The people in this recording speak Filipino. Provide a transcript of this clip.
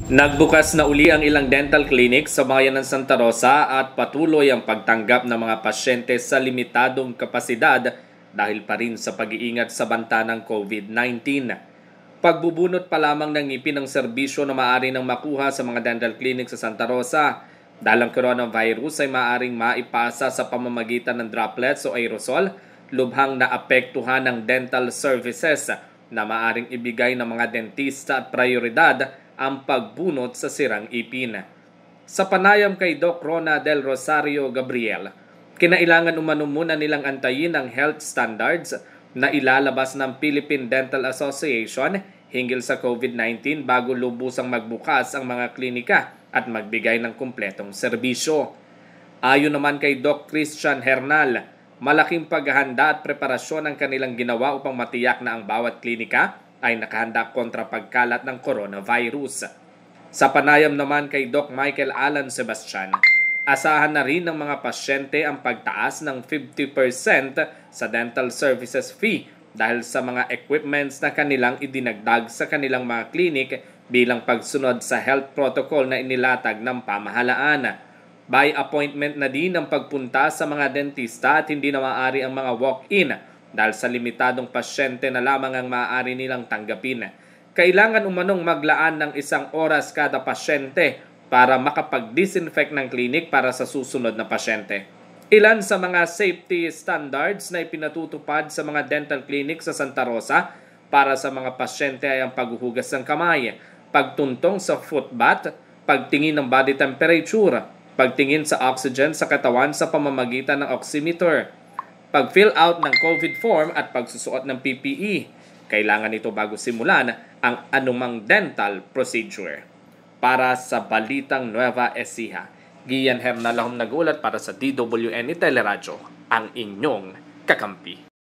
Nagbukas na uli ang ilang dental clinic sa bayan ng Santa Rosa at patuloy ang pagtanggap ng mga pasyente sa limitadong kapasidad dahil pa rin sa pag-iingat sa banta ng COVID-19. Pagbubunot pa lamang ng ngipin ng serbisyo na maari ng makuha sa mga dental clinic sa Santa Rosa. Dahil ang coronavirus ay maaaring maipasa sa pamamagitan ng droplets o aerosol, lubhang naapektuhan ng dental services na maaring ibigay ng mga dentista at prayoridad ang pagbunot sa sirang ipin. Sa panayam kay Doc del Rosario Gabriel, kinailangan umano muna nilang antayin ang health standards na ilalabas ng Philippine Dental Association hinggil sa COVID-19 bago lubusang magbukas ang mga klinika at magbigay ng kumpletong serbisyo. Ayon naman kay Doc Christian Hernal, malaking paghahanda at preparasyon ang kanilang ginawa upang matiyak na ang bawat klinika ay nakahanda kontra pagkalat ng coronavirus. Sa panayam naman kay Doc Michael Alan Sebastian, asahan na rin ng mga pasyente ang pagtaas ng 50% sa dental services fee dahil sa mga equipments na kanilang idinagdag sa kanilang mga klinik bilang pagsunod sa health protocol na inilatag ng pamahalaan. By appointment na din ang pagpunta sa mga dentista at hindi na maaari ang mga walk-in dahil sa limitadong pasyente na lamang ang maaari nilang tanggapin. Kailangan umanong maglaan ng 1 oras kada pasyente para makapag-disinfect ng klinik para sa susunod na pasyente. Ilan sa mga safety standards na ipinatutupad sa mga dental clinic sa Santa Rosa para sa mga pasyente ay ang paghuhugas ng kamay, pagtuntong sa foot bath, pagtingin ng body temperature, pagtingin sa oxygen sa katawan sa pamamagitan ng oximeter, pag-fill out ng COVID form at pagsusuot ng PPE. Kailangan ito bago simulan ang anumang dental procedure. Para sa Balitang Nueva Ecija, Gian Hernal nag-ulat para sa DWN Teleradyo, ang inyong kakampi.